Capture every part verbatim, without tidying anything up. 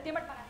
septiembre para...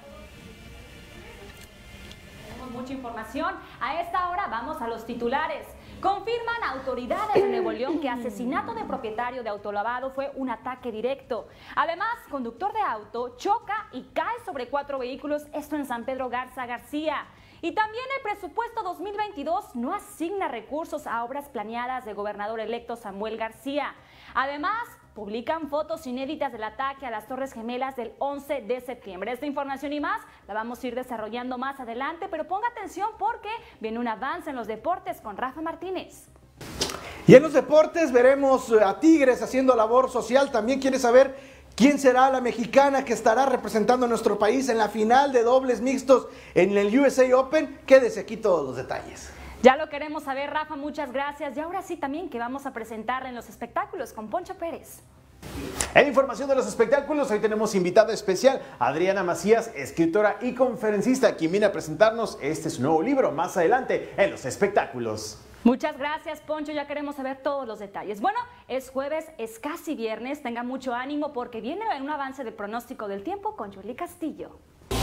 Tenemos mucha información. A esta hora vamos a los titulares. Confirman autoridades de Nuevo León que asesinato de propietario de autolavado fue un ataque directo. Además, conductor de auto choca y cae sobre cuatro vehículos, esto en San Pedro Garza García. Y también el presupuesto dos mil veintidós no asigna recursos a obras planeadas de gobernador electo Samuel García. Además, publican fotos inéditas del ataque a las Torres Gemelas del once de septiembre. Esta información y más la vamos a ir desarrollando más adelante, pero ponga atención porque viene un avance en los deportes con Rafa Martínez. Y en los deportes veremos a Tigres haciendo labor social. También quiere saber quién será la mexicana que estará representando a nuestro país en la final de dobles mixtos en el U S A Open. Quédese aquí todos los detalles. Ya lo queremos saber, Rafa, muchas gracias. Y ahora sí también que vamos a presentarle en los espectáculos con Poncho Pérez. En información de los espectáculos, hoy tenemos invitada especial, Adriana Macías, escritora y conferencista, quien viene a presentarnos este su nuevo libro más adelante en los espectáculos. Muchas gracias, Poncho, ya queremos saber todos los detalles. Bueno, es jueves, es casi viernes, tenga mucho ánimo porque viene un avance de pronóstico del tiempo con Julie Castillo.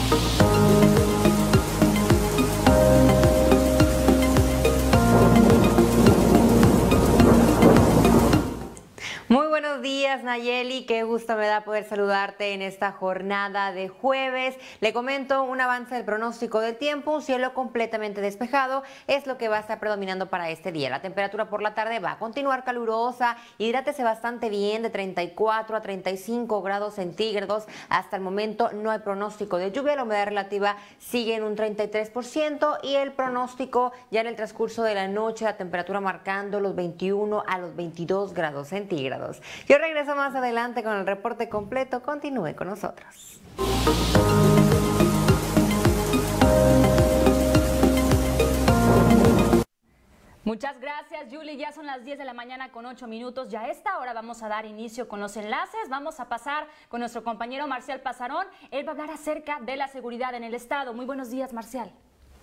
Muy buenos días, Nayeli, qué gusto me da poder saludarte en esta jornada de jueves. Le comento un avance del pronóstico del tiempo, un cielo completamente despejado es lo que va a estar predominando para este día. La temperatura por la tarde va a continuar calurosa, hidrátese bastante bien de treinta y cuatro a treinta y cinco grados centígrados. Hasta el momento no hay pronóstico de lluvia, la humedad relativa sigue en un treinta y tres por ciento y el pronóstico ya en el transcurso de la noche, la temperatura marcando los veintiuno a los veintidós grados centígrados. Yo regreso más adelante con el reporte completo. Continúe con nosotros. Muchas gracias, Julie. Ya son las diez de la mañana con ocho minutos. Ya a esta hora vamos a dar inicio con los enlaces. Vamos a pasar con nuestro compañero Marcial Pasarón. Él va a hablar acerca de la seguridad en el estado. Muy buenos días, Marcial.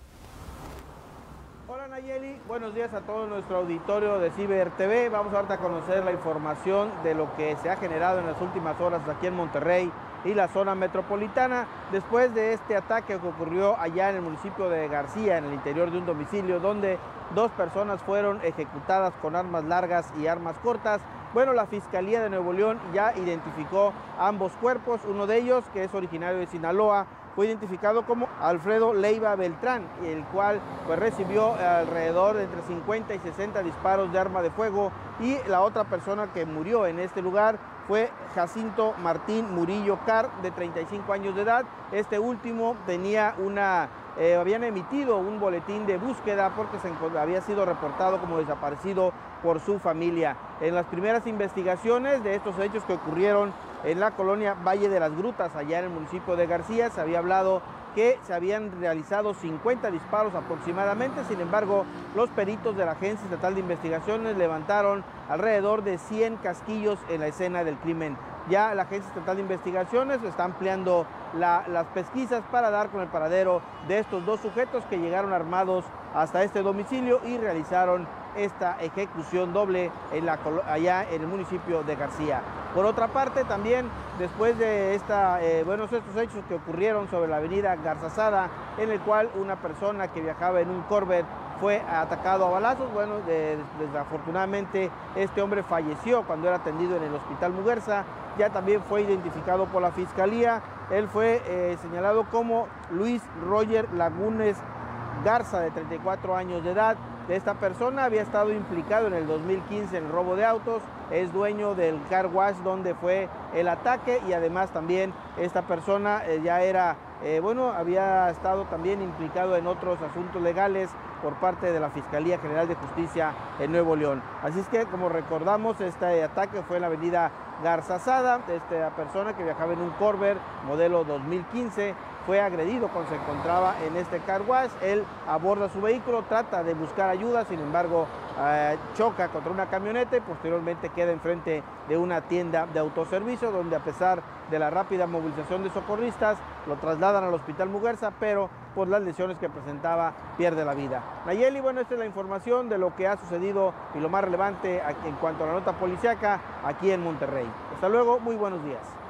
Hola Nayeli, buenos días a todo nuestro auditorio de Ciber T V. Vamos ahorita a conocer la información de lo que se ha generado en las últimas horas aquí en Monterrey y la zona metropolitana, después de este ataque que ocurrió allá en el municipio de García, en el interior de un domicilio, donde dos personas fueron ejecutadas con armas largas y armas cortas. Bueno, la Fiscalía de Nuevo León ya identificó ambos cuerpos, uno de ellos, que es originario de Sinaloa, fue identificado como Alfredo Leiva Beltrán, el cual pues recibió alrededor de entre cincuenta y sesenta disparos de arma de fuego, y la otra persona que murió en este lugar fue Jacinto Martín Murillo Carr, de treinta y cinco años de edad. Este último tenía una, eh, habían emitido un boletín de búsqueda porque se había sido reportado como desaparecido por su familia. En las primeras investigaciones de estos hechos que ocurrieron en la colonia Valle de las Grutas, allá en el municipio de García, se había hablado que se habían realizado cincuenta disparos aproximadamente. Sin embargo, los peritos de la Agencia Estatal de Investigaciones levantaron alrededor de cien casquillos en la escena del crimen. Ya la Agencia Estatal de Investigaciones está ampliando la, las pesquisas para dar con el paradero de estos dos sujetos que llegaron armados hasta este domicilio y realizaron esta ejecución doble en la, allá en el municipio de García. Por otra parte, también después de esta, eh, bueno, estos hechos que ocurrieron sobre la avenida Garzazada, en el cual una persona que viajaba en un Corvette fue atacado a balazos. Bueno, de, desafortunadamente este hombre falleció cuando era atendido en el Hospital Muguerza. Ya también fue identificado por la Fiscalía. Él fue eh, señalado como Luis Roger Lagunes Garza, de treinta y cuatro años de edad. Esta persona había estado implicado en el dos mil quince en el robo de autos, es dueño del car wash donde fue el ataque, y además también esta persona eh, ya era, eh, bueno, había estado también implicado en otros asuntos legales por parte de la Fiscalía General de Justicia en Nuevo León. Así es que, como recordamos, este ataque fue en la avenida Garzazada. Esta persona que viajaba en un Corvette modelo dos mil quince fue agredido cuando se encontraba en este car wash. Él aborda su vehículo, trata de buscar ayuda, sin embargo eh, choca contra una camioneta y posteriormente queda enfrente de una tienda de autoservicio, donde a pesar de la rápida movilización de socorristas lo trasladan al Hospital Muguerza, pero por las lesiones que presentaba pierde la vida. Nayeli, bueno, esta es la información de lo que ha sucedido y lo más relevante en cuanto a la nota policíaca aquí en Monterrey. Hasta luego, muy buenos días.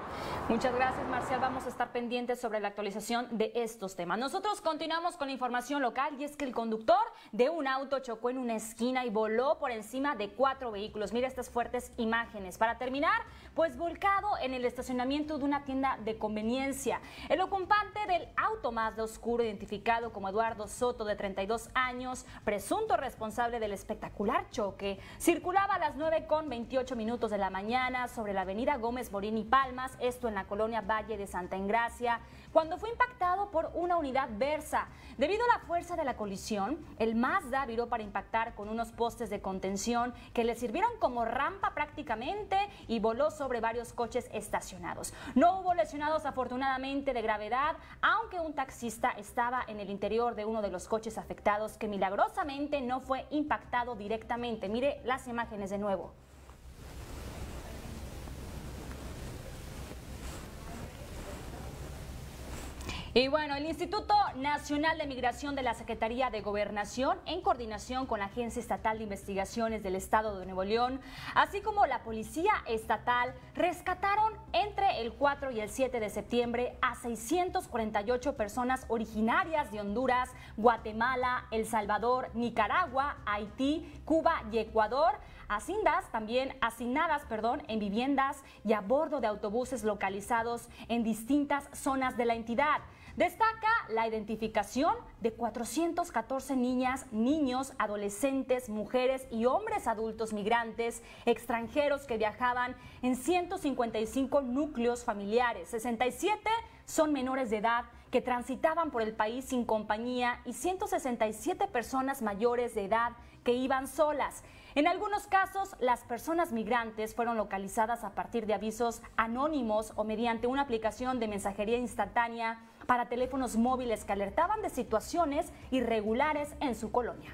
Muchas gracias, Marcial. Vamos a estar pendientes sobre la actualización de estos temas. Nosotros continuamos con la información local y es que el conductor de un auto chocó en una esquina y voló por encima de cuatro vehículos. Mira estas fuertes imágenes. Para terminar, pues volcado en el estacionamiento de una tienda de conveniencia. El ocupante del auto Mazda oscuro, identificado como Eduardo Soto, de treinta y dos años, presunto responsable del espectacular choque, circulaba a las nueve con veintiocho minutos de la mañana sobre la avenida Gómez Morín y Palmas, esto en la colonia Valle de Santa Engracia, cuando fue impactado por una unidad Versa. Debido a la fuerza de la colisión, el Mazda viró para impactar con unos postes de contención que le sirvieron como rampa prácticamente y voló sobre varios coches estacionados. No hubo lesionados afortunadamente de gravedad, aunque un taxista estaba en el interior de uno de los coches afectados que milagrosamente no fue impactado directamente. Mire las imágenes de nuevo. Y bueno, el Instituto Nacional de Migración de la Secretaría de Gobernación, en coordinación con la Agencia Estatal de Investigaciones del Estado de Nuevo León, así como la Policía Estatal, rescataron entre el cuatro y el siete de septiembre a seiscientas cuarenta y ocho personas originarias de Honduras, Guatemala, El Salvador, Nicaragua, Haití, Cuba y Ecuador, asignadas también asignadas, perdón, en viviendas y a bordo de autobuses localizados en distintas zonas de la entidad. Destaca la identificación de cuatrocientas catorce niñas, niños, adolescentes, mujeres y hombres adultos migrantes extranjeros que viajaban en ciento cincuenta y cinco núcleos familiares. sesenta y siete son menores de edad que transitaban por el país sin compañía y ciento sesenta y siete personas mayores de edad que iban solas. En algunos casos, las personas migrantes fueron localizadas a partir de avisos anónimos o mediante una aplicación de mensajería instantánea para teléfonos móviles que alertaban de situaciones irregulares en su colonia.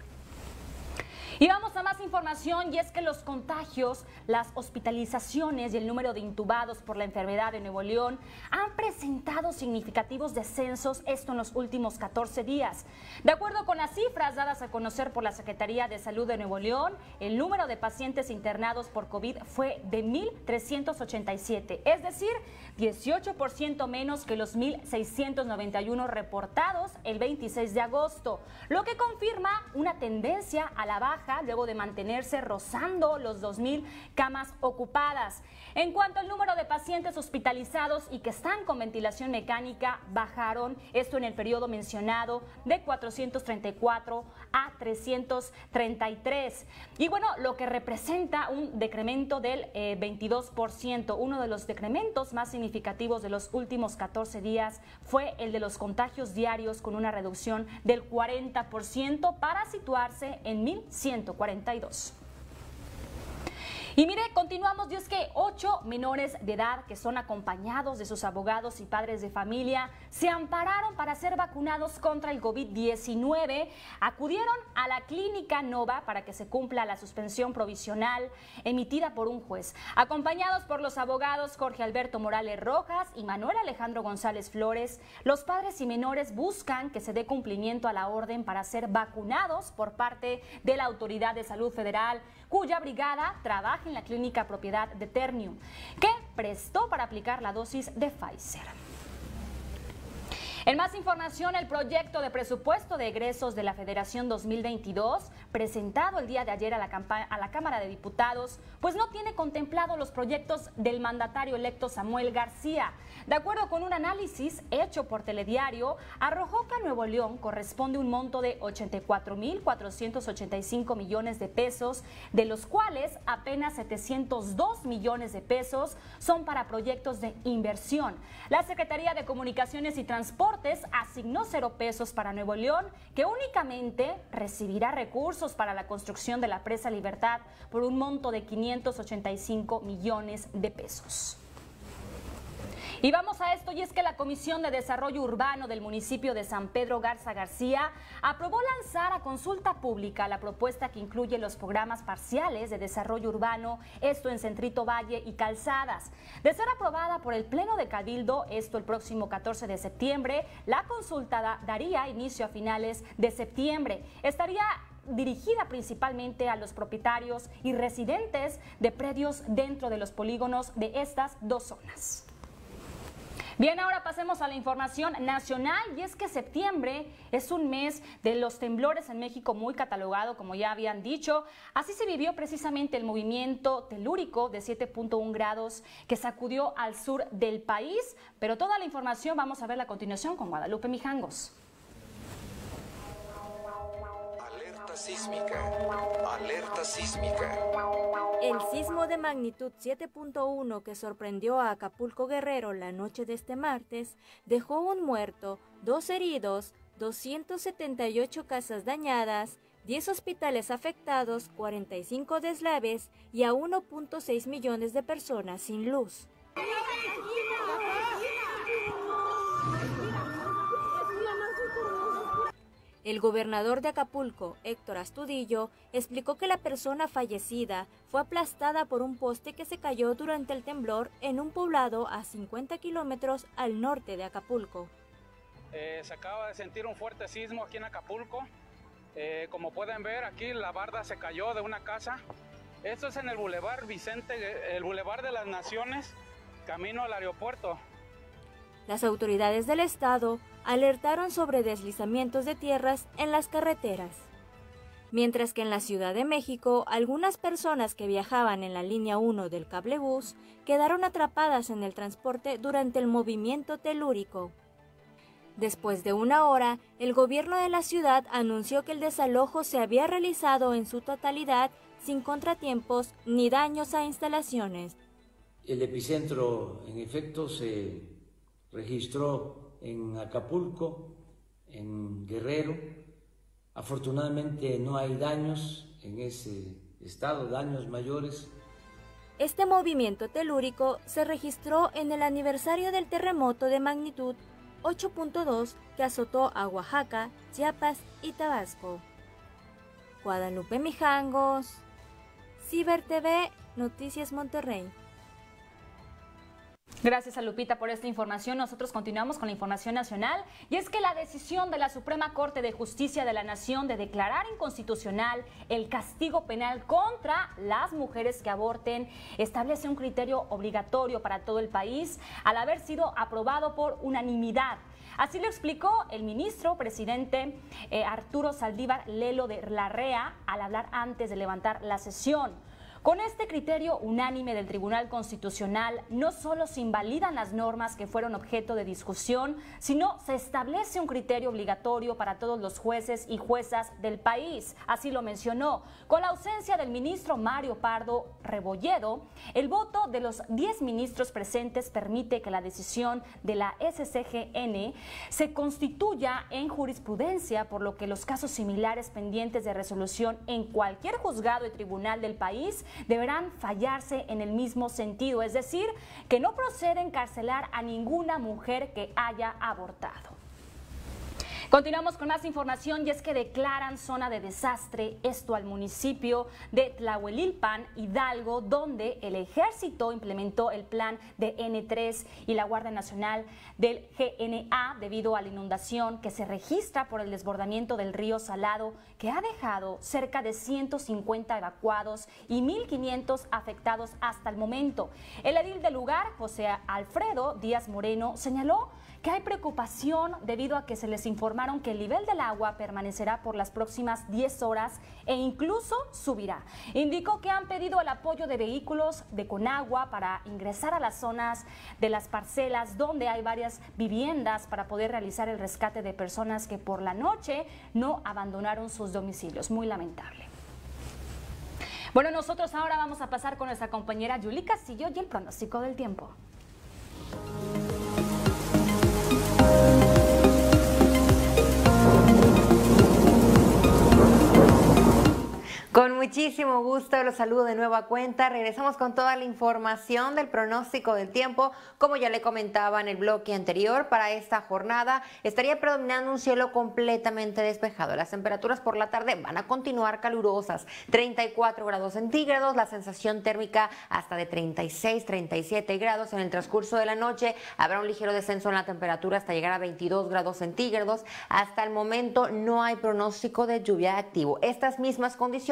Y vamos a más información, y es que los contagios, las hospitalizaciones y el número de intubados por la enfermedad de Nuevo León han presentado significativos descensos, esto en los últimos catorce días. De acuerdo con las cifras dadas a conocer por la Secretaría de Salud de Nuevo León, el número de pacientes internados por COVID fue de mil trescientos ochenta y siete, es decir, dieciocho por ciento menos que los mil seiscientos noventa y uno reportados el veintiséis de agosto, lo que confirma una tendencia a la baja luego de mantenerse rozando los dos mil camas ocupadas. En cuanto al número de pacientes hospitalizados y que están con ventilación mecánica, bajaron, esto en el periodo mencionado, de cuatrocientos treinta y cuatro a trescientos treinta y tres. Y bueno, lo que representa un decremento del eh, veintidós por ciento. Uno de los decrementos más significativos de los últimos catorce días fue el de los contagios diarios, con una reducción del cuarenta por ciento para situarse en mil ciento cuarenta y dos. Y mire, continuamos, y es que ocho menores de edad que son acompañados de sus abogados y padres de familia se ampararon para ser vacunados contra el COVID diecinueve. Acudieron a la Clínica Nova para que se cumpla la suspensión provisional emitida por un juez. Acompañados por los abogados Jorge Alberto Morales Rojas y Manuel Alejandro González Flores, los padres y menores buscan que se dé cumplimiento a la orden para ser vacunados por parte de la Autoridad de Salud Federal, cuya brigada trabaja en la clínica propiedad de Ternium, que prestó para aplicar la dosis de Pfizer. En más información, el proyecto de presupuesto de egresos de la Federación dos mil veintidós, presentado el día de ayer a la, a la Cámara de Diputados, pues no tiene contemplado los proyectos del mandatario electo Samuel García. De acuerdo con un análisis hecho por Telediario, arrojó que a Nuevo León corresponde un monto de ochenta y cuatro mil cuatrocientos ochenta y cinco millones de pesos, de los cuales apenas setecientos dos millones de pesos son para proyectos de inversión. La Secretaría de Comunicaciones y Transporte asignó cero pesos para Nuevo León, que únicamente recibirá recursos para la construcción de la Presa Libertad por un monto de quinientos ochenta y cinco millones de pesos. Y vamos a esto, y es que la Comisión de Desarrollo Urbano del municipio de San Pedro Garza García aprobó lanzar a consulta pública la propuesta que incluye los programas parciales de desarrollo urbano, esto en Centrito Valle y Calzadas. De ser aprobada por el Pleno de Cabildo, esto el próximo catorce de septiembre, la consulta da, daría inicio a finales de septiembre. Estaría dirigida principalmente a los propietarios y residentes de predios dentro de los polígonos de estas dos zonas. Bien, ahora pasemos a la información nacional y es que septiembre es un mes de los temblores en México muy catalogado, como ya habían dicho. Así se vivió precisamente el movimiento telúrico de siete punto uno grados que sacudió al sur del país, pero toda la información vamos a verla a continuación con Guadalupe Mijangos. Alerta sísmica, alerta sísmica. El sismo de magnitud siete punto uno que sorprendió a Acapulco Guerrero la noche de este martes dejó un muerto, dos heridos, doscientas setenta y ocho casas dañadas, diez hospitales afectados, cuarenta y cinco deslaves y a uno punto seis millones de personas sin luz. El gobernador de Acapulco, Héctor Astudillo, explicó que la persona fallecida fue aplastada por un poste que se cayó durante el temblor en un poblado a cincuenta kilómetros al norte de Acapulco. Eh, se acaba de sentir un fuerte sismo aquí en Acapulco. Eh, como pueden ver, aquí la barda se cayó de una casa. Esto es en el Boulevard Vicente, el Boulevard de las Naciones, camino al aeropuerto. Las autoridades del estado alertaron sobre deslizamientos de tierras en las carreteras. Mientras que en la Ciudad de México, algunas personas que viajaban en la línea uno del cablebús quedaron atrapadas en el transporte durante el movimiento telúrico. Después de una hora, el gobierno de la ciudad anunció que el desalojo se había realizado en su totalidad sin contratiempos ni daños a instalaciones. El epicentro, en efecto, se registró en Acapulco, en Guerrero. Afortunadamente no hay daños en ese estado, daños mayores. Este movimiento telúrico se registró en el aniversario del terremoto de magnitud ocho punto dos que azotó a Oaxaca, Chiapas y Tabasco. Guadalupe Mijangos, Ciber T V, Noticias Monterrey. Gracias a Lupita por esta información. Nosotros continuamos con la información nacional y es que la decisión de la Suprema Corte de Justicia de la Nación de declarar inconstitucional el castigo penal contra las mujeres que aborten establece un criterio obligatorio para todo el país al haber sido aprobado por unanimidad. Así lo explicó el ministro presidente eh, Arturo Saldívar Lelo de Larrea al hablar antes de levantar la sesión. Con este criterio unánime del Tribunal Constitucional, no solo se invalidan las normas que fueron objeto de discusión, sino se establece un criterio obligatorio para todos los jueces y juezas del país. Así lo mencionó. Con la ausencia del ministro Mario Pardo Rebolledo, el voto de los diez ministros presentes permite que la decisión de la S C G N se constituya en jurisprudencia, por lo que los casos similares pendientes de resolución en cualquier juzgado y tribunal del país deberán fallarse en el mismo sentido, es decir, que no procede encarcelar a ninguna mujer que haya abortado. Continuamos con más información y es que declaran zona de desastre esto al municipio de Tlahuelilpan, Hidalgo, donde el ejército implementó el plan de N tres y la Guardia Nacional del G N A debido a la inundación que se registra por el desbordamiento del río Salado, que ha dejado cerca de ciento cincuenta evacuados y mil quinientos afectados hasta el momento. El edil del lugar, José Alfredo Díaz Moreno, señaló que hay preocupación debido a que se les informaron que el nivel del agua permanecerá por las próximas diez horas e incluso subirá. Indicó que han pedido el apoyo de vehículos de Conagua para ingresar a las zonas de las parcelas donde hay varias viviendas para poder realizar el rescate de personas que por la noche no abandonaron sus domicilios. Muy lamentable. Bueno, nosotros ahora vamos a pasar con nuestra compañera Yuli Castillo y el pronóstico del tiempo. Con muchísimo gusto los saludo de nueva cuenta. Regresamos con toda la información del pronóstico del tiempo. Como ya le comentaba en el bloque anterior, para esta jornada estaría predominando un cielo completamente despejado. Las temperaturas por la tarde van a continuar calurosas, treinta y cuatro grados centígrados, la sensación térmica hasta de treinta y seis, treinta y siete grados. En el transcurso de la noche habrá un ligero descenso en la temperatura hasta llegar a veintidós grados centígrados. Hasta el momento no hay pronóstico de lluvia activo. Estas mismas condiciones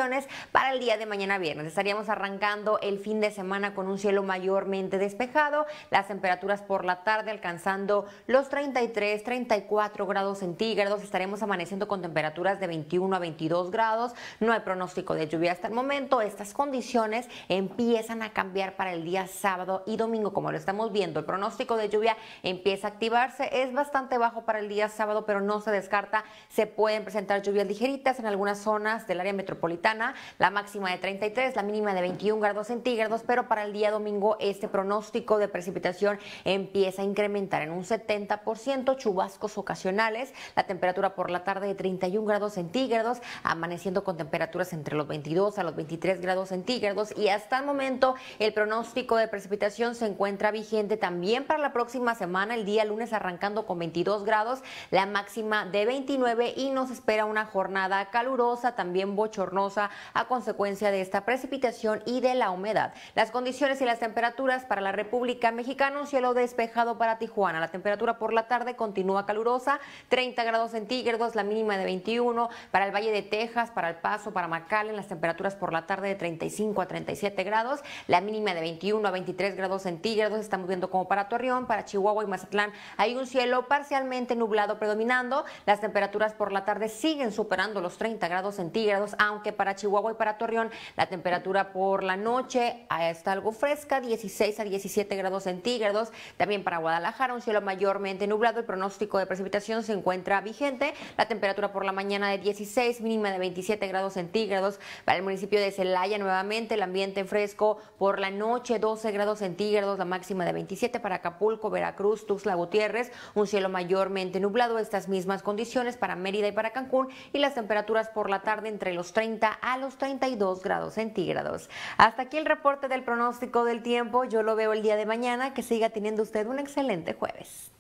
para el día de mañana viernes. Estaríamos arrancando el fin de semana con un cielo mayormente despejado, las temperaturas por la tarde alcanzando los treinta y tres, treinta y cuatro grados centígrados. Estaremos amaneciendo con temperaturas de veintiuno a veintidós grados. No hay pronóstico de lluvia hasta el momento. Estas condiciones empiezan a cambiar para el día sábado y domingo, como lo estamos viendo. El pronóstico de lluvia empieza a activarse, es bastante bajo para el día sábado, pero no se descarta, se pueden presentar lluvias ligeritas en algunas zonas del área metropolitana, la máxima de treinta y tres, la mínima de veintiún grados centígrados, pero para el día domingo este pronóstico de precipitación empieza a incrementar en un setenta por ciento, chubascos ocasionales, la temperatura por la tarde de treinta y un grados centígrados, amaneciendo con temperaturas entre los veintidós a los veintitrés grados centígrados, y hasta el momento el pronóstico de precipitación se encuentra vigente también para la próxima semana, el día lunes arrancando con veintidós grados, la máxima de veintinueve, y nos espera una jornada calurosa, también bochornosa a consecuencia de esta precipitación y de la humedad. Las condiciones y las temperaturas para la República Mexicana: un cielo despejado para Tijuana, la temperatura por la tarde continúa calurosa, treinta grados centígrados, la mínima de veintiuno, para el Valle de Texas, para El Paso, para McAllen, las temperaturas por la tarde de treinta y cinco a treinta y siete grados, la mínima de veintiuno a veintitrés grados centígrados. Estamos viendo como para Torreón, para Chihuahua y Mazatlán hay un cielo parcialmente nublado predominando, las temperaturas por la tarde siguen superando los treinta grados centígrados, aunque para Chihuahua y para Torreón la temperatura por la noche está algo fresca, dieciséis a diecisiete grados centígrados. También para Guadalajara un cielo mayormente nublado, el pronóstico de precipitación se encuentra vigente, la temperatura por la mañana de dieciséis, mínima de veintisiete grados centígrados. Para el municipio de Celaya nuevamente el ambiente fresco, por la noche doce grados centígrados, la máxima de veintisiete. Para Acapulco, Veracruz, Tuxtla Gutiérrez un cielo mayormente nublado, estas mismas condiciones para Mérida y para Cancún, y las temperaturas por la tarde entre los treinta a los treinta y dos grados centígrados. Hasta aquí el reporte del pronóstico del tiempo. Yo lo veo el día de mañana. Que siga teniendo usted un excelente jueves.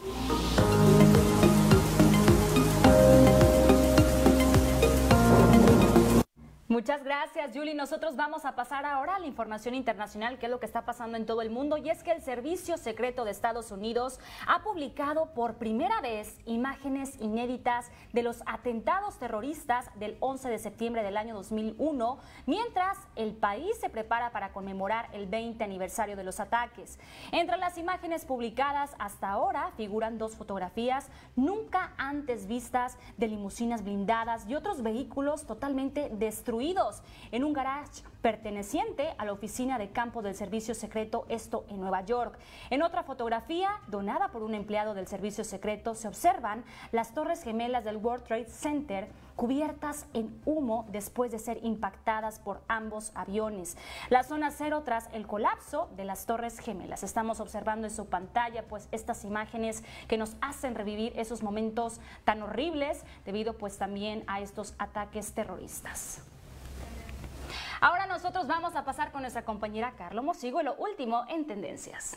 Muchas gracias, Julie. Nosotros vamos a pasar ahora a la información internacional, que es lo que está pasando en todo el mundo, y es que el Servicio Secreto de Estados Unidos ha publicado por primera vez imágenes inéditas de los atentados terroristas del once de septiembre del año dos mil uno, mientras el país se prepara para conmemorar el veinte aniversario de los ataques. Entre las imágenes publicadas hasta ahora figuran dos fotografías nunca antes vistas de limusinas blindadas y otros vehículos totalmente destruidos en un garage perteneciente a la oficina de campo del Servicio Secreto, esto en Nueva York. En otra fotografía, donada por un empleado del Servicio Secreto, se observan las torres gemelas del World Trade Center cubiertas en humo después de ser impactadas por ambos aviones. La zona cero tras el colapso de las torres gemelas. Estamos observando en su pantalla pues estas imágenes que nos hacen revivir esos momentos tan horribles debido pues también a estos ataques terroristas. Ahora nosotros vamos a pasar con nuestra compañera Carlo Mosigo y lo último en tendencias.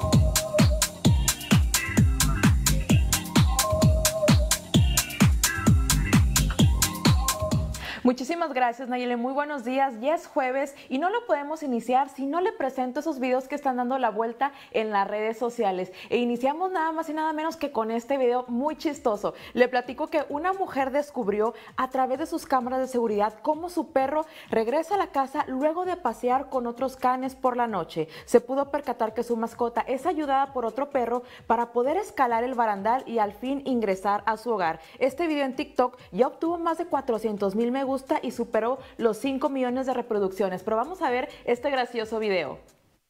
Muchísimas gracias, Nayeli. Muy buenos días. Ya es jueves y no lo podemos iniciar si no le presento esos videos que están dando la vuelta en las redes sociales. E iniciamos nada más y nada menos que con este video muy chistoso. Le platico que una mujer descubrió a través de sus cámaras de seguridad cómo su perro regresa a la casa luego de pasear con otros canes por la noche. Se pudo percatar que su mascota es ayudada por otro perro para poder escalar el barandal y al fin ingresar a su hogar. Este video en TikTok ya obtuvo más de cuatrocientos mil me gusta y superó los cinco millones de reproducciones. Pero vamos a ver este gracioso video.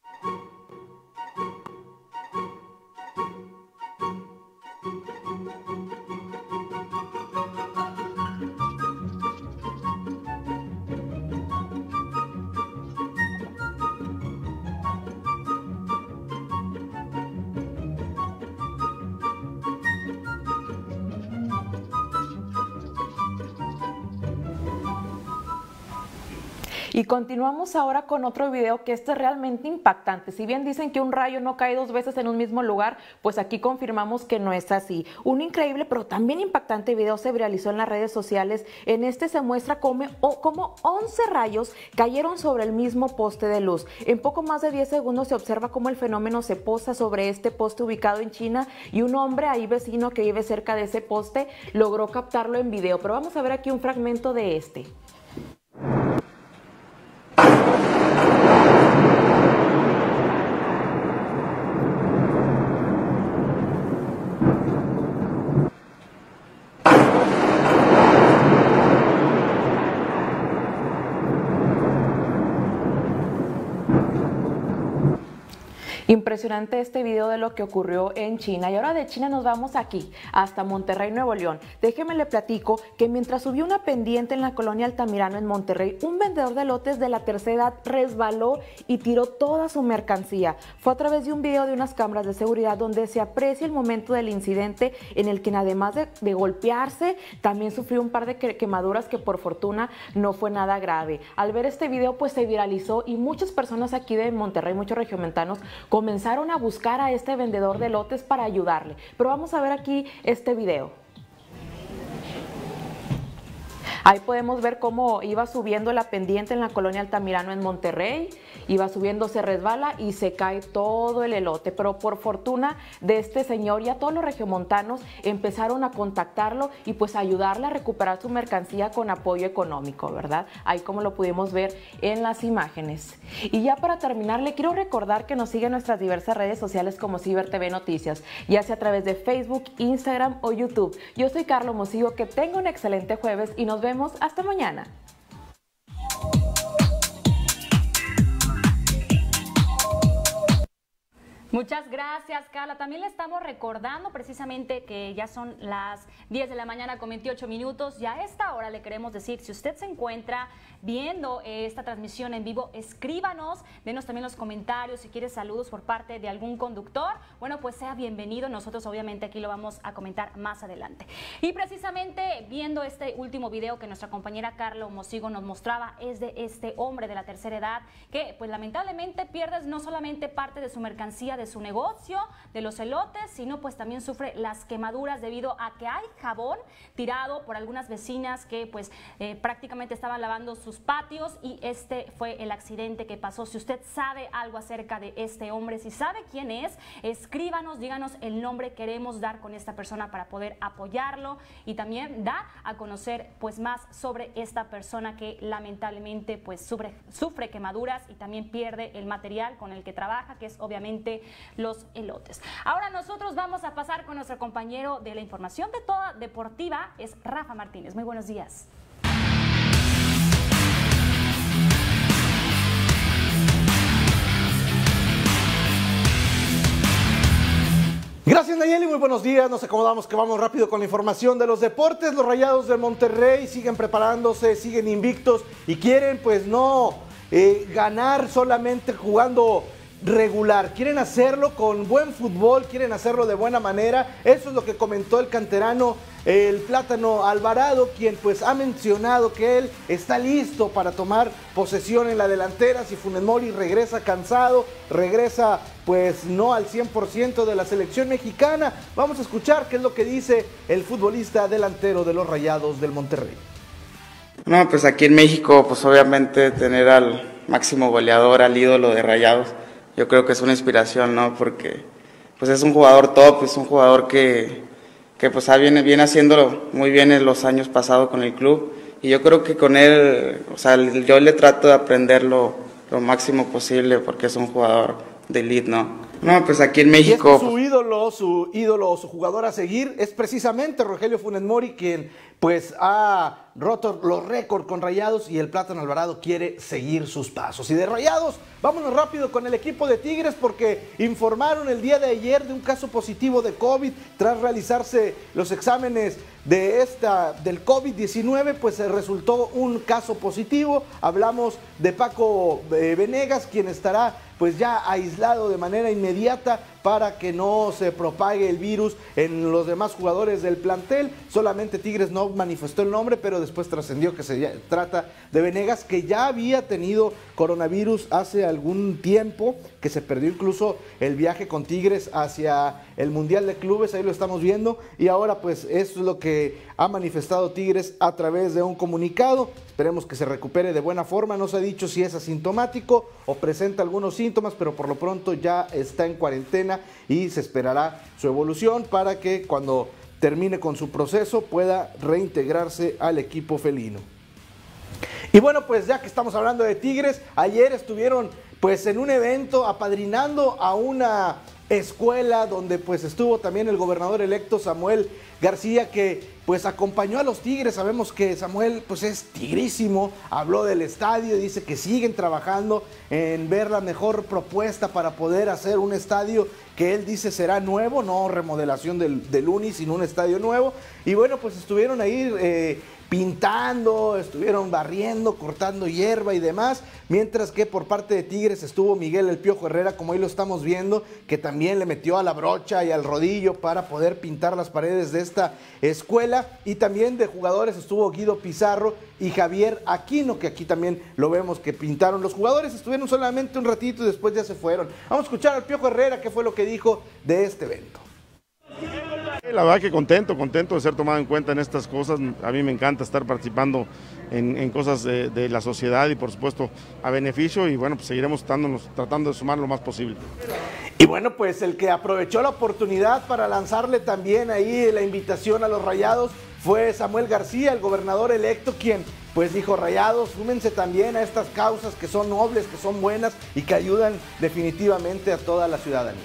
Y continuamos ahora con otro video que este es realmente impactante. Si bien dicen que un rayo no cae dos veces en un mismo lugar, pues aquí confirmamos que no es así. Un increíble pero también impactante video se viralizó en las redes sociales. En este se muestra cómo, cómo once rayos cayeron sobre el mismo poste de luz. En poco más de diez segundos se observa cómo el fenómeno se posa sobre este poste ubicado en China y un hombre ahí vecino que vive cerca de ese poste logró captarlo en video. Pero vamos a ver aquí un fragmento de este. Impresionante este video de lo que ocurrió en China. Y ahora de China nos vamos aquí, hasta Monterrey, Nuevo León. Déjeme le platico que mientras subió una pendiente en la colonia Altamirano en Monterrey, un vendedor de elotes de la tercera edad resbaló y tiró toda su mercancía. Fue a través de un video de unas cámaras de seguridad donde se aprecia el momento del incidente en el que además de, de golpearse, también sufrió un par de quemaduras que por fortuna no fue nada grave. Al ver este video pues se viralizó y muchas personas aquí de Monterrey, muchos regiomontanos, comenzaron a buscar a este vendedor de elotes para ayudarle. Pero vamos a ver aquí este video. Ahí podemos ver cómo iba subiendo la pendiente en la colonia Altamirano en Monterrey, iba subiendo, se resbala y se cae todo el elote, pero por fortuna de este señor ya todos los regiomontanos empezaron a contactarlo y pues ayudarle a recuperar su mercancía con apoyo económico, ¿verdad? Ahí como lo pudimos ver en las imágenes. Y ya para terminar, le quiero recordar que nos sigue en nuestras diversas redes sociales como Ciber T V Noticias, ya sea a través de Facebook, Instagram o YouTube. Yo soy Carlos Mosigo, que tenga un excelente jueves y nos vemos hasta mañana. Muchas gracias, Carla. También le estamos recordando precisamente que ya son las diez de la mañana con veintiocho minutos. Ya a esta hora le queremos decir, si usted se encuentra viendo esta transmisión en vivo, escríbanos, denos también los comentarios, si quiere saludos por parte de algún conductor, bueno, pues sea bienvenido. Nosotros obviamente aquí lo vamos a comentar más adelante. Y precisamente viendo este último video que nuestra compañera Carla Mosigo nos mostraba, es de este hombre de la tercera edad que pues lamentablemente pierde no solamente parte de su mercancía, de su negocio, de los elotes, sino pues también sufre las quemaduras debido a que hay jabón tirado por algunas vecinas que pues eh, prácticamente estaban lavando sus patios, y este fue el accidente que pasó. Si usted sabe algo acerca de este hombre, si sabe quién es, escríbanos, díganos el nombre, queremos dar con esta persona para poder apoyarlo y también dar a conocer pues más sobre esta persona que lamentablemente pues sufre, sufre quemaduras y también pierde el material con el que trabaja, que es obviamente los elotes. Ahora nosotros vamos a pasar con nuestro compañero de la información de toda deportiva, es Rafa Martínez. Muy buenos días. Gracias, Nayeli, muy buenos días. Nos acomodamos que vamos rápido con la información de los deportes. Los Rayados de Monterrey siguen preparándose, siguen invictos y quieren pues no eh, ganar solamente jugando regular, quieren hacerlo con buen fútbol, quieren hacerlo de buena manera. Eso es lo que comentó el canterano, el Plátano Alvarado, quien pues ha mencionado que él está listo para tomar posesión en la delantera si Funes Mori regresa cansado, regresa pues no al cien por ciento de la selección mexicana. Vamos a escuchar qué es lo que dice el futbolista delantero de los Rayados del Monterrey. No, pues aquí en México pues obviamente tener al máximo goleador, al ídolo de Rayados, yo creo que es una inspiración, ¿no? Porque pues es un jugador top, es un jugador que, que pues viene, viene haciéndolo muy bien en los años pasados con el club, y yo creo que con él, o sea, yo le trato de aprender lo, lo máximo posible porque es un jugador de elite, ¿no? No, pues aquí en México... Y es que su ídolo, su ídolo, su jugador a seguir es precisamente Rogelio Funes Mori, quien pues ha roto los récords con Rayados, y el Plátano Alvarado quiere seguir sus pasos. Y de Rayados, vámonos rápido con el equipo de Tigres, porque informaron el día de ayer de un caso positivo de COVID tras realizarse los exámenes de esta del COVID diecinueve, pues se resultó un caso positivo. Hablamos de Paco eh, Venegas, quien estará pues ya aislado de manera inmediata para que no se propague el virus en los demás jugadores del plantel. Solamente Tigres no manifestó el nombre, pero después trascendió que se trata de Venegas, que ya había tenido coronavirus hace algún tiempo, que se perdió incluso el viaje con Tigres hacia el Mundial de Clubes, ahí lo estamos viendo, y ahora pues eso es lo que ha manifestado Tigres a través de un comunicado. Esperemos que se recupere de buena forma. No se ha dicho si es asintomático o presenta algunos síntomas, pero por lo pronto ya está en cuarentena y se esperará su evolución para que cuando termine con su proceso pueda reintegrarse al equipo felino. Y bueno, pues ya que estamos hablando de Tigres, ayer estuvieron pues en un evento apadrinando a una escuela donde pues estuvo también el gobernador electo Samuel García, que pues acompañó a los Tigres. Sabemos que Samuel pues es tigrísimo, habló del estadio, dice que siguen trabajando en ver la mejor propuesta para poder hacer un estadio que él dice será nuevo, no remodelación del, del Uni, sino un estadio nuevo. Y bueno, pues estuvieron ahí eh, pintando, estuvieron barriendo, cortando hierba y demás, mientras que por parte de Tigres estuvo Miguel El Piojo Herrera, como ahí lo estamos viendo, que también le metió a la brocha y al rodillo para poder pintar las paredes de esta escuela. Y también de jugadores estuvo Guido Pizarro y Javier Aquino, que aquí también lo vemos que pintaron. Los jugadores estuvieron solamente un ratito y después ya se fueron. Vamos a escuchar al Piojo Herrera qué fue lo que dijo de este evento. La verdad que contento, contento de ser tomado en cuenta en estas cosas. A mí me encanta estar participando en, en cosas de, de la sociedad y por supuesto a beneficio, y bueno, pues seguiremos tratando de sumar lo más posible. Y bueno, pues el que aprovechó la oportunidad para lanzarle también ahí la invitación a los Rayados fue Samuel García, el gobernador electo, quien pues dijo: Rayados, súmense también a estas causas que son nobles, que son buenas y que ayudan definitivamente a toda la ciudadanía.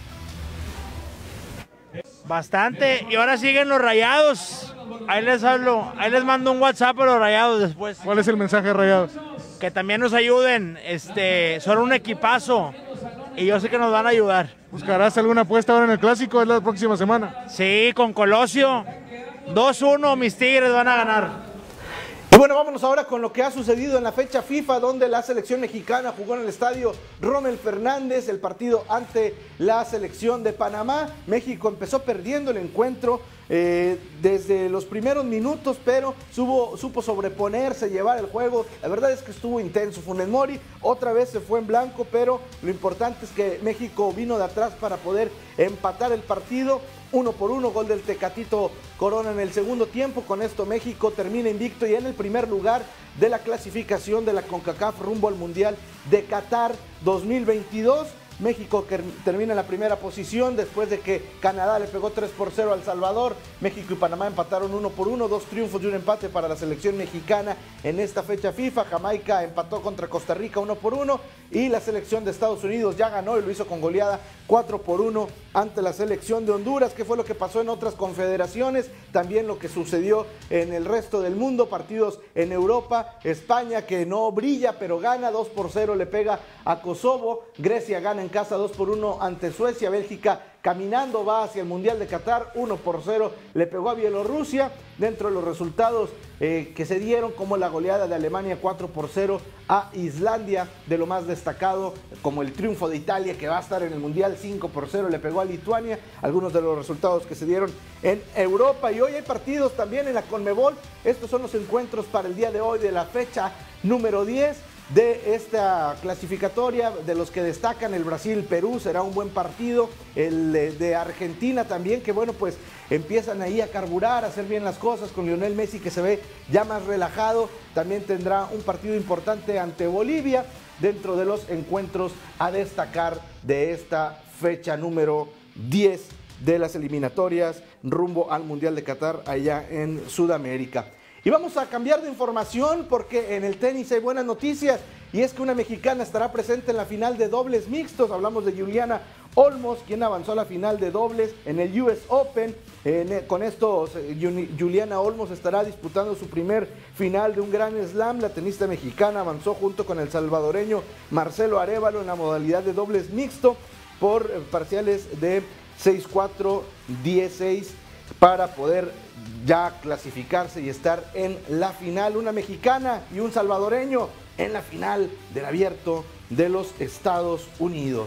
Bastante, y ahora siguen los Rayados. Ahí les hablo, ahí les mando un WhatsApp a los Rayados después. ¿Cuál es el mensaje de Rayados? Que también nos ayuden, este, son un equipazo y yo sé que nos van a ayudar. ¿Buscarás alguna apuesta ahora en el Clásico? Es la próxima semana. Sí, con Colosio, dos uno, mis Tigres van a ganar. Y bueno, vámonos ahora con lo que ha sucedido en la fecha FIFA, donde la selección mexicana jugó en el estadio Rommel Fernández el partido ante la selección de Panamá. México empezó perdiendo el encuentro eh, desde los primeros minutos, pero supo, supo sobreponerse, llevar el juego. La verdad es que estuvo intenso. Funes Mori otra vez se fue en blanco, pero lo importante es que México vino de atrás para poder empatar el partido. Uno por uno, gol del Tecatito Corona en el segundo tiempo. Con esto México termina invicto y en el primer lugar de la clasificación de la CONCACAF rumbo al Mundial de Qatar dos mil veintidós. México que termina en la primera posición después de que Canadá le pegó tres por cero al Salvador. México y Panamá empataron uno por uno, dos triunfos y un empate para la selección mexicana en esta fecha FIFA. Jamaica empató contra Costa Rica uno por uno y la selección de Estados Unidos ya ganó y lo hizo con goleada cuatro por uno ante la selección de Honduras. ¿Qué fue lo que pasó en otras confederaciones? También lo que sucedió en el resto del mundo, partidos en Europa. España, que no brilla pero gana, dos por cero le pega a Kosovo. Grecia gana en casa dos por uno ante Suecia. Bélgica caminando va hacia el Mundial de Qatar, uno por cero le pegó a Bielorrusia. Dentro de los resultados eh, que se dieron, como la goleada de Alemania cuatro por cero a Islandia, de lo más destacado como el triunfo de Italia, que va a estar en el Mundial, cinco por cero le pegó a Lituania. Algunos de los resultados que se dieron en Europa. Y hoy hay partidos también en la Conmebol. Estos son los encuentros para el día de hoy de la fecha número diez de esta clasificatoria. De los que destacan, el Brasil-Perú será un buen partido, el de, de Argentina también, que bueno, pues empiezan ahí a carburar, a hacer bien las cosas con Lionel Messi, que se ve ya más relajado. También tendrá un partido importante ante Bolivia, dentro de los encuentros a destacar de esta fecha número diez de las eliminatorias rumbo al Mundial de Qatar allá en Sudamérica. Y vamos a cambiar de información porque en el tenis hay buenas noticias, y es que una mexicana estará presente en la final de dobles mixtos. Hablamos de Juliana Olmos, quien avanzó a la final de dobles en el U S Open. Eh, con esto, Juliana Olmos estará disputando su primer final de un Grand Slam. La tenista mexicana avanzó junto con el salvadoreño Marcelo Arévalo en la modalidad de dobles mixto por parciales de seis cuatro, diez seis para poder ya clasificarse y estar en la final. Una mexicana y un salvadoreño en la final del Abierto de los Estados Unidos.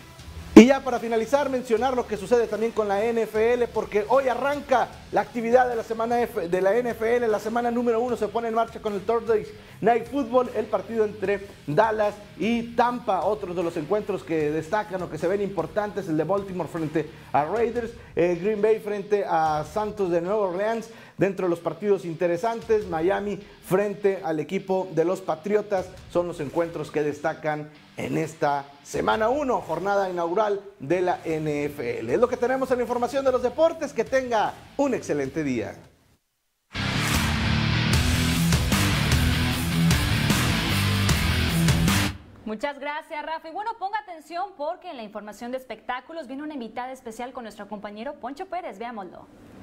Y ya para finalizar, mencionar lo que sucede también con la N F L, porque hoy arranca la actividad de la semana F, de la N F L. La semana número uno se pone en marcha con el Thursday Night Football, el partido entre Dallas y Tampa. Otros de los encuentros que destacan o que se ven importantes, el de Baltimore frente a Raiders, eh, Green Bay frente a Santos de Nueva Orleans. Dentro de los partidos interesantes, Miami frente al equipo de los Patriotas, son los encuentros que destacan en esta semana uno, jornada inaugural de la N F L. Es lo que tenemos en la información de los deportes. Que tenga un excelente día. Muchas gracias, Rafa. Y bueno, ponga atención porque en la información de espectáculos viene una invitada especial con nuestro compañero Poncho Pérez. Veámoslo.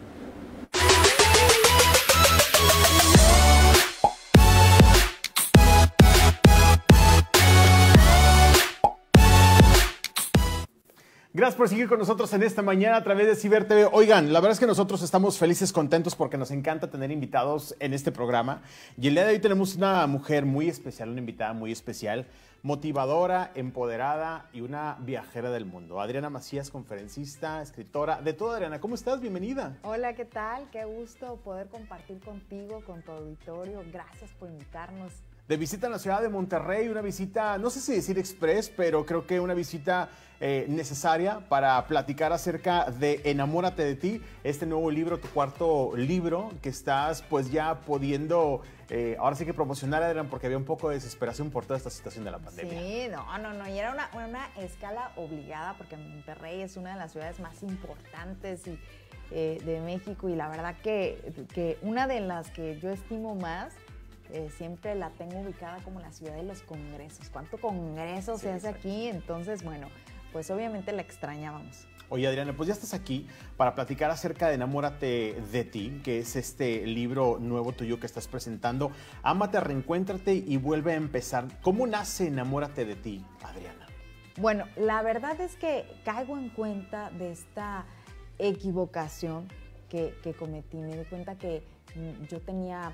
Gracias por seguir con nosotros en esta mañana a través de Ciber T V. Oigan, la verdad es que nosotros estamos felices, contentos porque nos encanta tener invitados en este programa. Y el día de hoy tenemos una mujer muy especial, una invitada muy especial, motivadora, empoderada y una viajera del mundo. Adriana Macías, conferencista, escritora, de todo. Adriana, ¿cómo estás? Bienvenida. Hola, ¿qué tal? Qué gusto poder compartir contigo, con tu auditorio. Gracias por invitarnos. De visita en la ciudad de Monterrey, una visita, no sé si decir express, pero creo que una visita eh, necesaria para platicar acerca de Enamórate de ti, este nuevo libro, tu cuarto libro, que estás pues ya pudiendo, eh, ahora sí que promocionar, Adrián, porque había un poco de desesperación por toda esta situación de la pandemia. Sí, no, no, no, y era una, una escala obligada, porque Monterrey es una de las ciudades más importantes y, eh, de México, y la verdad que, que una de las que yo estimo más, Eh, siempre la tengo ubicada como la ciudad de los congresos. ¿Cuánto congreso sí, se hace exacto. aquí? Entonces, bueno, pues obviamente la extrañábamos. Oye, Adriana, pues ya estás aquí para platicar acerca de Enamórate de ti, que es este libro nuevo tuyo que estás presentando. Ámate, reencuéntrate y vuelve a empezar. ¿Cómo nace Enamórate de ti, Adriana? Bueno, la verdad es que caigo en cuenta de esta equivocación que, que cometí. Me di cuenta que yo tenía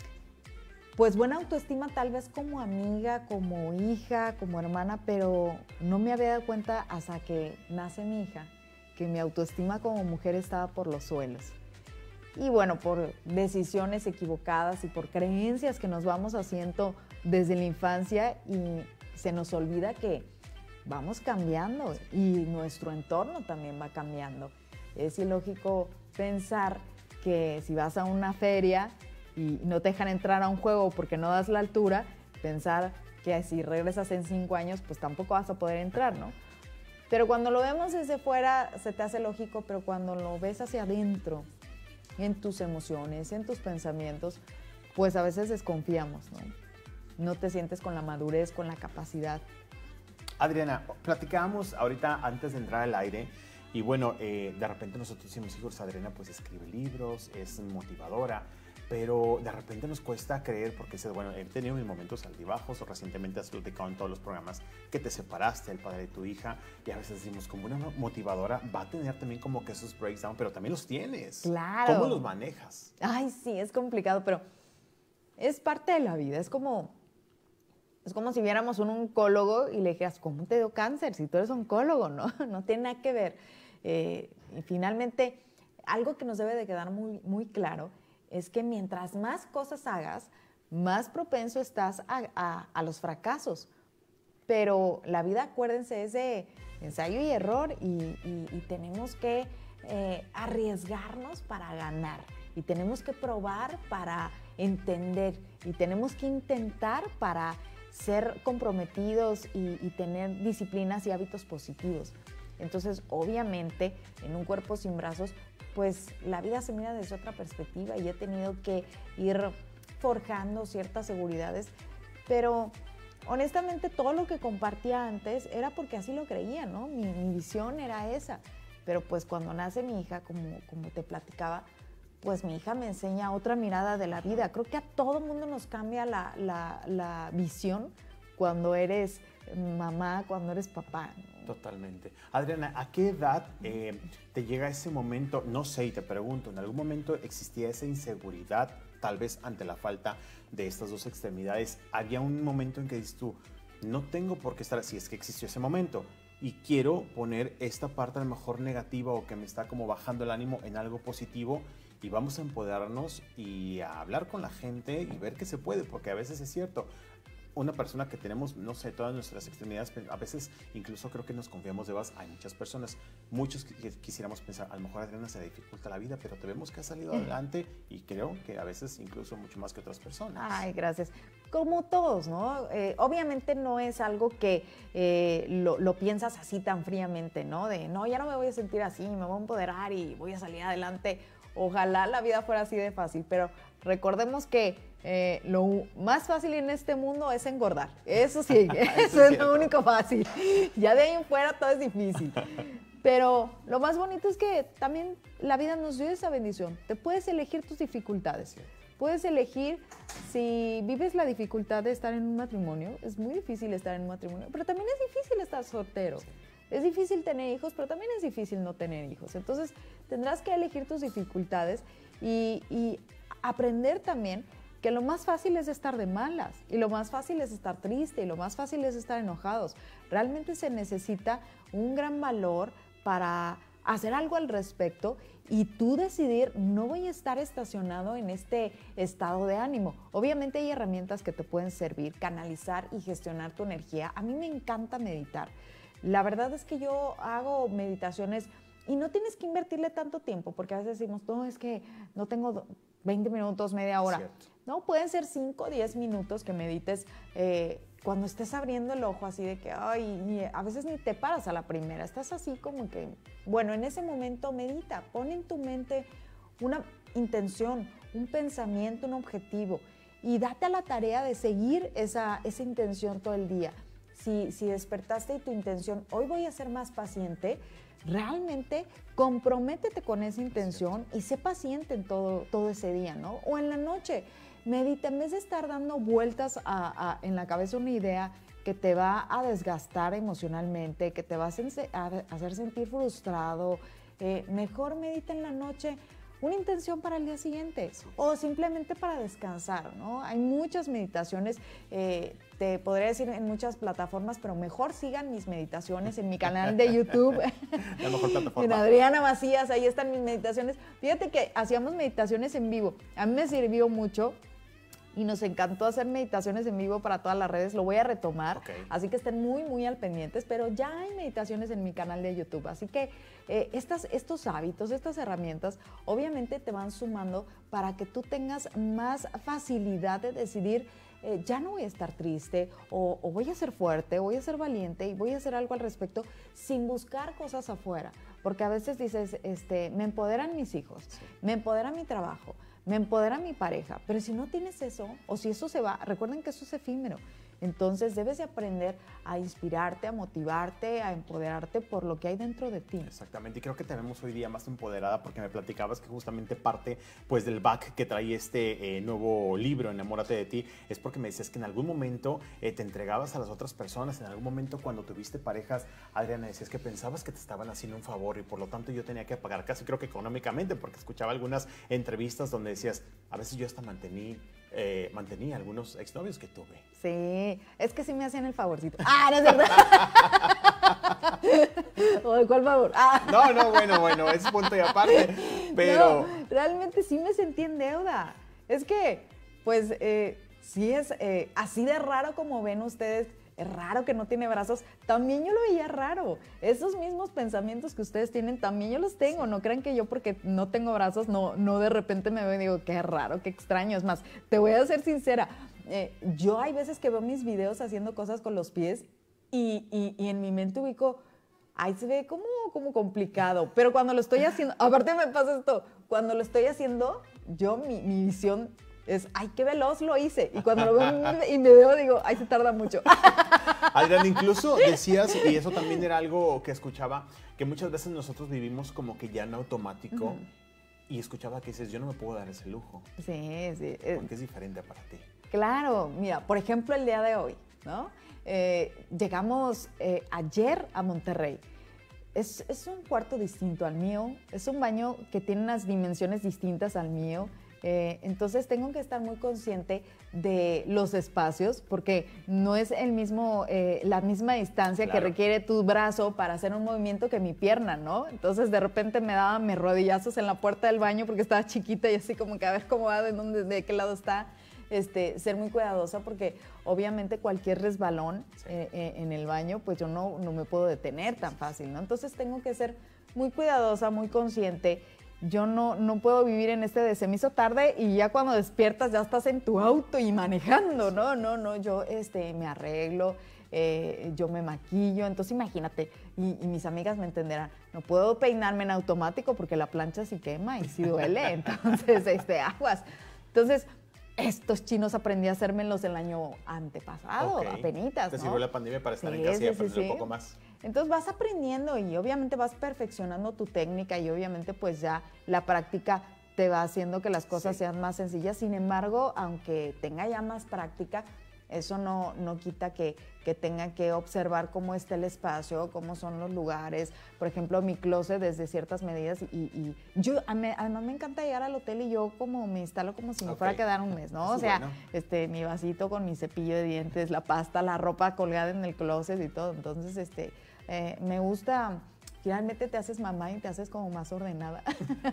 pues buena autoestima tal vez como amiga, como hija, como hermana, pero no me había dado cuenta hasta que nace mi hija, que mi autoestima como mujer estaba por los suelos. Y bueno, por decisiones equivocadas y por creencias que nos vamos haciendo desde la infancia, y se nos olvida que vamos cambiando y nuestro entorno también va cambiando. Es ilógico pensar que si vas a una feria y no te dejan entrar a un juego porque no das la altura, pensar que si regresas en cinco años, pues tampoco vas a poder entrar, ¿no? Pero cuando lo vemos desde fuera se te hace lógico, pero cuando lo ves hacia adentro, en tus emociones, en tus pensamientos, pues a veces desconfiamos, ¿no? No te sientes con la madurez, con la capacidad. Adriana, platicábamos ahorita antes de entrar al aire, y bueno, eh, de repente nosotros decimos, hijos, Adriana pues escribe libros, es motivadora, pero de repente nos cuesta creer porque, bueno, he tenido mis momentos altibajos, o recientemente has platicado en todos los programas que te separaste del padre de tu hija, y a veces decimos, como una motivadora va a tener también como que esos breakdowns, pero también los tienes. Claro. ¿Cómo los manejas? Ay, sí, es complicado, pero es parte de la vida. Es como, es como si viéramos un oncólogo y le dijeras, ¿cómo te dio cáncer? Si tú eres oncólogo, ¿no? No tiene nada que ver. Eh, y finalmente, algo que nos debe de quedar muy, muy claro es que mientras más cosas hagas, más propenso estás a, a, a los fracasos. Pero la vida, acuérdense, es de ensayo y error, y, y, y tenemos que eh, arriesgarnos para ganar, y tenemos que probar para entender, y tenemos que intentar para ser comprometidos y, y tener disciplinas y hábitos positivos. Entonces, obviamente, en un cuerpo sin brazos, pues la vida se mira desde otra perspectiva, y he tenido que ir forjando ciertas seguridades, pero honestamente todo lo que compartía antes era porque así lo creía, ¿no? Mi, mi visión era esa, pero pues cuando nace mi hija, como, como te platicaba, pues mi hija me enseña otra mirada de la vida. Creo que a todo mundo nos cambia la, la, la visión cuando eres mamá, cuando eres papá, ¿no? Totalmente. Adriana, ¿a qué edad eh, te llega ese momento? No sé, y te pregunto, ¿en algún momento existía esa inseguridad, tal vez ante la falta de estas dos extremidades? ¿Había un momento en que dices tú, no tengo por qué estar así, es que existió ese momento, y quiero poner esta parte a lo mejor negativa o que me está como bajando el ánimo en algo positivo, y vamos a empoderarnos y a hablar con la gente y ver qué se puede? Porque a veces es cierto, una persona que tenemos, no sé, todas nuestras extremidades, a veces incluso creo que nos confiamos de más. Hay muchas personas, muchos que quisiéramos pensar, a lo mejor a Adriana se dificulta la vida, pero te vemos que ha salido adelante, y creo que a veces incluso mucho más que otras personas. Ay, gracias. Como todos, ¿no? Eh, obviamente no es algo que eh, lo, lo piensas así tan fríamente, ¿no? De, no, ya no me voy a sentir así, me voy a empoderar y voy a salir adelante. Ojalá la vida fuera así de fácil, pero recordemos que eh, lo más fácil en este mundo es engordar. Eso sí, eso es, es lo único fácil. Ya de ahí en fuera todo es difícil. Pero lo más bonito es que también la vida nos dio esa bendición. Te puedes elegir tus dificultades. Puedes elegir si vives la dificultad de estar en un matrimonio. Es muy difícil estar en un matrimonio, pero también es difícil estar soltero. Es difícil tener hijos, pero también es difícil no tener hijos. Entonces, tendrás que elegir tus dificultades y, y aprender también que lo más fácil es estar de malas y lo más fácil es estar triste y lo más fácil es estar enojados. Realmente se necesita un gran valor para hacer algo al respecto y tú decidir, no voy a estar estacionado en este estado de ánimo. Obviamente hay herramientas que te pueden servir, canalizar y gestionar tu energía. A mí me encanta meditar. La verdad es que yo hago meditaciones y no tienes que invertirle tanto tiempo, porque a veces decimos, no, es que no tengo veinte minutos, media hora. Cierto. No, pueden ser cinco o diez minutos que medites eh, cuando estés abriendo el ojo, así de que, ay, ni, a veces ni te paras a la primera, estás así como que, bueno, en ese momento medita, pon en tu mente una intención, un pensamiento, un objetivo y date a la tarea de seguir esa, esa intención todo el día. Si, si despertaste y tu intención, hoy voy a ser más paciente, realmente comprométete con esa intención y sé paciente en todo, todo ese día, ¿no? O en la noche, medita, en vez de estar dando vueltas a, a, en la cabeza una idea que te va a desgastar emocionalmente, que te va a hacer, a hacer sentir frustrado, eh, mejor medita en la noche una intención para el día siguiente o simplemente para descansar, ¿no? Hay muchas meditaciones, eh, te podría decir en muchas plataformas, pero mejor sigan mis meditaciones en mi canal de YouTube. La mejor plataforma. En Adriana Macías, ahí están mis meditaciones. Fíjate que hacíamos meditaciones en vivo. A mí me sirvió mucho y nos encantó hacer meditaciones en vivo para todas las redes. Lo voy a retomar, okay. Así que estén muy, muy al pendientes, pero ya hay meditaciones en mi canal de YouTube. Así que eh, estas, estos hábitos, estas herramientas, obviamente te van sumando para que tú tengas más facilidad de decidir, eh, ya no voy a estar triste, o, o voy a ser fuerte, o voy a ser valiente, y voy a hacer algo al respecto, sin buscar cosas afuera. Porque a veces dices, este, me empoderan mis hijos, sí. Me empodera mi trabajo, me empodera mi pareja, pero si no tienes eso, o si eso se va, recuerden que eso es efímero. Entonces debes de aprender a inspirarte, a motivarte, a empoderarte por lo que hay dentro de ti. Exactamente, y creo que te vemos hoy día más empoderada porque me platicabas que justamente parte pues del back que trae este eh, nuevo libro, Enamórate de ti, es porque me decías que en algún momento eh, te entregabas a las otras personas, en algún momento cuando tuviste parejas, Adriana, decías que pensabas que te estaban haciendo un favor y por lo tanto yo tenía que pagar casi creo que económicamente, porque escuchaba algunas entrevistas donde decías, a veces yo hasta mantení Eh, mantenía algunos exnovios que tuve. Sí, es que sí me hacían el favorcito. Ah, no es verdad. ¿O de cuál favor? Ah. No, no, bueno, bueno, es punto y aparte, pero... No, realmente sí me sentí en deuda. Es que, pues, eh, sí es eh, así de raro como ven ustedes. Es raro que no tiene brazos, también yo lo veía raro. Esos mismos pensamientos que ustedes tienen, también yo los tengo. No crean que yo porque no tengo brazos, no, no de repente me veo y digo, qué raro, qué extraño. Es más, te voy a ser sincera, eh, yo hay veces que veo mis videos haciendo cosas con los pies y, y, y en mi mente ubico, ahí se ve como, como complicado. Pero cuando lo estoy haciendo, aparte me pasa esto, cuando lo estoy haciendo, yo, mi, mi visión es, ay, qué veloz lo hice. Y cuando lo veo y me veo, digo, ay, se tarda mucho. Adriana, incluso decías, y eso también era algo que escuchaba, que muchas veces nosotros vivimos como que ya en automático. Uh-huh. Y escuchaba que dices, yo no me puedo dar ese lujo. Sí, sí. Porque es diferente para ti. Claro, mira, por ejemplo, el día de hoy, ¿no? Eh, llegamos eh, ayer a Monterrey. Es, es un cuarto distinto al mío. Es un baño que tiene unas dimensiones distintas al mío. Eh, entonces tengo que estar muy consciente de los espacios porque no es el mismo, eh, la misma distancia claro. que requiere tu brazo para hacer un movimiento que mi pierna, ¿no? Entonces de repente me daba mis rodillazos en la puerta del baño porque estaba chiquita y así como que a ver cómo va, de dónde, de qué lado está. Este, ser muy cuidadosa porque obviamente cualquier resbalón sí. eh, eh, en el baño, pues yo no, no me puedo detener tan fácil, ¿no? Entonces tengo que ser muy cuidadosa, muy consciente. Yo no, no puedo vivir en este de se me hizo tarde y ya cuando despiertas ya estás en tu auto y manejando, no, no, no, yo este, me arreglo, eh, yo me maquillo, entonces imagínate, y, y mis amigas me entenderán, no puedo peinarme en automático porque la plancha sí quema y sí duele, entonces, este, aguas. Entonces, estos chinos aprendí a hacérmelos el año antepasado, Ok. apenitas, Te ¿no? sirvió la pandemia para estar Sí, en casa y sí, sí, aprender sí. un poco más. Entonces vas aprendiendo y obviamente vas perfeccionando tu técnica y obviamente pues ya la práctica te va haciendo que las cosas sean más sencillas. Sin embargo, aunque tenga ya más práctica, eso no, no quita que, que tenga que observar cómo está el espacio, cómo son los lugares. Por ejemplo, mi closet desde ciertas medidas y, y yo, a me- además me encanta llegar al hotel y yo como me instalo como si me Ok. fuera a quedar un mes, ¿no? Eso O es sea, bueno. este, mi vasito con mi cepillo de dientes, la pasta, la ropa colgada en el closet y todo. Entonces, este, eh, me gusta, finalmente te haces mamá y te haces como más ordenada.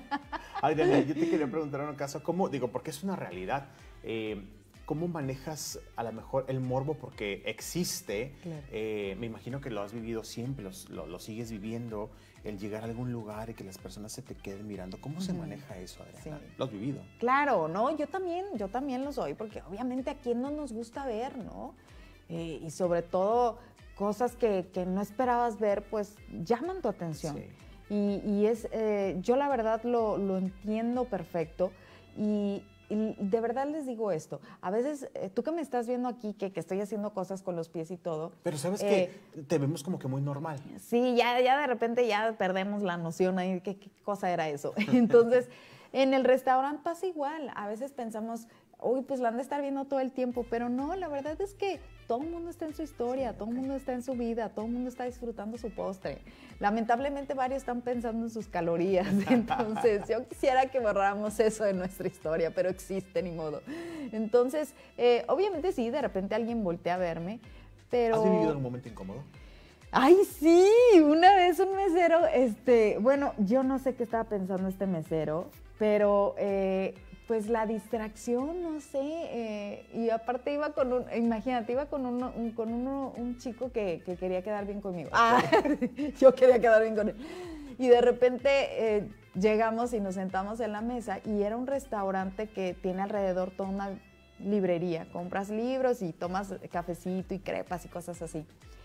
Adriana, yo te quería preguntar en un caso, ¿cómo, digo, porque es una realidad, eh, ¿cómo manejas a lo mejor el morbo? Porque existe, Claro. eh, me imagino que lo has vivido siempre, los- lo, lo sigues viviendo, el llegar a algún lugar y que las personas se te queden mirando. ¿Cómo se Ujú. maneja eso, Adriana? Sí. Lo has vivido. Claro, no, yo también, yo también lo soy, porque obviamente a quién no nos gusta ver, ¿no? Eh, y sobre todo cosas que, que no esperabas ver, pues llaman tu atención. Y, y es, eh, yo la verdad lo, lo entiendo perfecto y, y de verdad les digo esto, a veces eh, tú que me estás viendo aquí, que, que estoy haciendo cosas con los pies y todo. Pero sabes eh, que te vemos como que muy normal. Sí, ya, ya de repente ya perdemos la noción ahí, ¿qué, qué cosa era eso? Entonces, en el restaurante pasa igual, a veces pensamos, uy, pues la han de estar viendo todo el tiempo, pero no, la verdad es que todo el mundo está en su historia, todo el mundo está en su vida, todo el mundo está disfrutando su postre. Lamentablemente varios están pensando en sus calorías, entonces yo quisiera que borráramos eso de nuestra historia, pero existe, ni modo. Entonces, eh, obviamente sí, de repente alguien voltea a verme, pero... ¿Has vivido algún momento incómodo? ¡Ay, sí! Una vez un mesero, este, bueno, yo no sé qué estaba pensando este mesero, pero eh, pues la distracción, no sé, eh, y aparte iba con un, imagínate, iba con, uno, un, con uno, un chico que, que quería quedar bien conmigo. Ah, yo quería quedar bien con él. Y de repente eh, llegamos y nos sentamos en la mesa y era un restaurante que tiene alrededor toda una librería. Compras libros y tomas cafecito y crepas y cosas así.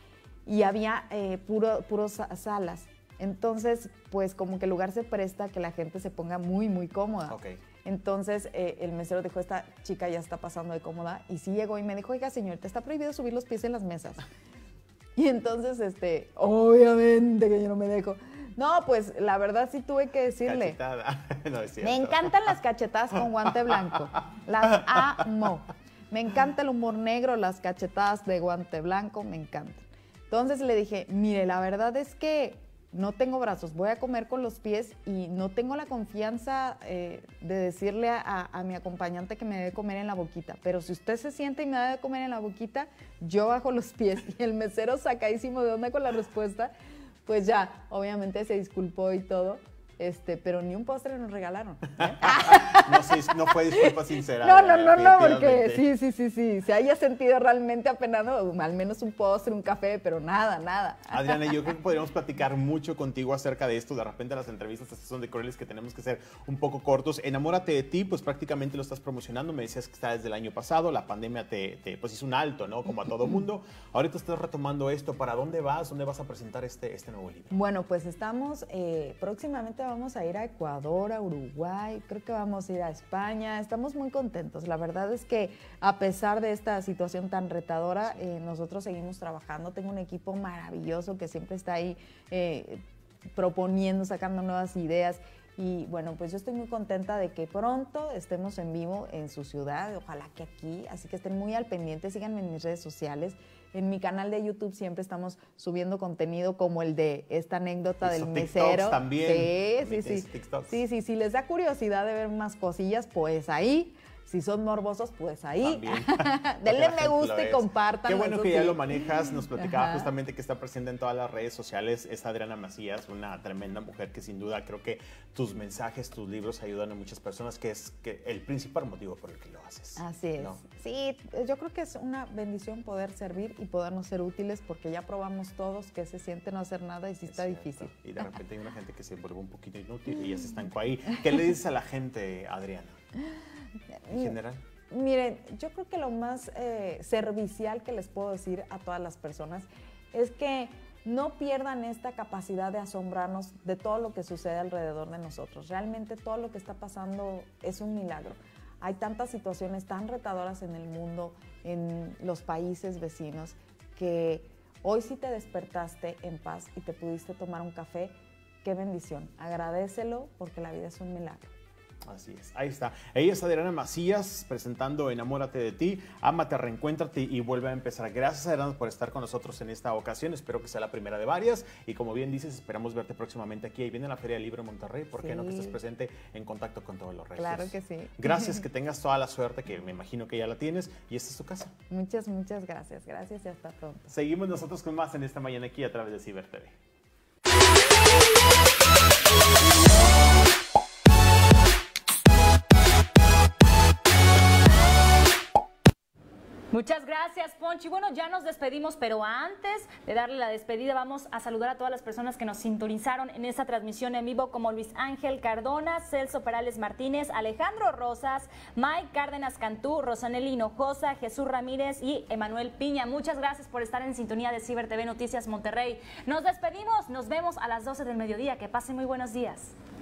Y había eh, puro, puros salas. Entonces, pues como que el lugar se presta a que la gente se ponga muy, muy cómoda. Ok. Entonces, eh, el mesero dijo, esta chica ya está pasando de cómoda. Y sí llegó y me dijo, oiga, señorita, está prohibido subir los pies en las mesas. Y entonces, este, obviamente que yo no me dejo. No, pues la verdad sí tuve que decirle. Cachetada. No, es cierto. Me encantan las cachetadas con guante blanco. Las amo. Me encanta el humor negro, las cachetadas de guante blanco, me encantan. Entonces le dije, mire, la verdad es que no tengo brazos, voy a comer con los pies y no tengo la confianza eh, de decirle a, a mi acompañante que me debe comer en la boquita. Pero si usted se siente y me debe comer en la boquita, yo bajo los pies. Y el mesero sacadísimo de onda con la respuesta, pues ya, obviamente se disculpó y todo. Este, pero ni un postre nos regalaron. ¿eh? No, sí, no fue disculpa sincera. No, no, no, no, porque definitivamente. sí, sí, sí, sí, se haya sentido realmente apenado, al menos un postre, un café, pero nada, nada. Adriana, yo creo que podríamos platicar mucho contigo acerca de esto. De repente las entrevistas estas son de crueles que tenemos que ser un poco cortos. Enamórate de ti, pues prácticamente lo estás promocionando. Me decías que está desde el año pasado. La pandemia te, te pues hizo un alto, ¿no? Como a todo mundo. Ahorita estás retomando esto. ¿Para dónde vas? ¿Dónde vas a presentar este, este nuevo libro? Bueno, pues estamos, eh, próximamente vamos a ir a Ecuador, a Uruguay, creo que vamos a ir a España. Estamos muy contentos. La verdad es que a pesar de esta situación tan retadora, eh, nosotros seguimos trabajando. Tengo un equipo maravilloso que siempre está ahí eh, proponiendo, sacando nuevas ideas. Y bueno, pues yo estoy muy contenta de que pronto estemos en vivo en su ciudad, ojalá que aquí, así que estén muy al pendiente, síganme en mis redes sociales. En mi canal de YouTube siempre estamos subiendo contenido como el de esta anécdota del Hizo mesero. TikToks también. Sí, También sí, tienes sí. TikToks. Sí, sí, si les da curiosidad de ver más cosillas, pues ahí. Si son morbosos, pues ahí. Denle me gusta y compartan. Qué bueno eso que ya sí. lo manejas. Nos platicaba Ajá. justamente que está presente en todas las redes sociales. Es Adriana Macías, una tremenda mujer que sin duda creo que tus mensajes, tus libros ayudan a muchas personas, que es que el principal motivo por el que lo haces. Así es. ¿no? Sí, yo creo que es una bendición poder servir y podernos ser útiles porque ya probamos todos que se siente no hacer nada y sí está difícil. Y de repente hay una gente que se vuelve un poquito inútil y ya se estancó ahí. ¿Qué le dices a la gente, Adriana? En general. Miren, yo creo que lo más eh, servicial que les puedo decir a todas las personas es que no pierdan esta capacidad de asombrarnos de todo lo que sucede alrededor de nosotros. Realmente todo lo que está pasando es un milagro. Hay tantas situaciones tan retadoras en el mundo, en los países vecinos, que hoy sí te despertaste en paz y te pudiste tomar un café. Qué bendición. Agradécelo porque la vida es un milagro. Así es, ahí está. Ella es Adriana Macías presentando Enamórate de ti, ámate, reencuéntrate y vuelve a empezar. Gracias, Adriana, por estar con nosotros en esta ocasión. Espero que sea la primera de varias y como bien dices, esperamos verte próximamente aquí. Ahí viene la Feria del Libro de Monterrey, ¿por qué sí. no que estés presente en contacto con todos los regios? Claro que sí. Gracias, que tengas toda la suerte, que me imagino que ya la tienes y esta es tu casa. Muchas, muchas gracias. Gracias y hasta pronto. Seguimos nosotros con más en esta mañana aquí a través de Ciber T V. Muchas gracias, Ponchi. Bueno, ya nos despedimos, pero antes de darle la despedida, vamos a saludar a todas las personas que nos sintonizaron en esta transmisión en vivo, como Luis Ángel Cardona, Celso Perales Martínez, Alejandro Rosas, Mike Cárdenas Cantú, Rosaneli Hinojosa, Jesús Ramírez y Emanuel Piña. Muchas gracias por estar en sintonía de Ciber T V Noticias Monterrey. Nos despedimos, nos vemos a las doce del mediodía. Que pasen muy buenos días.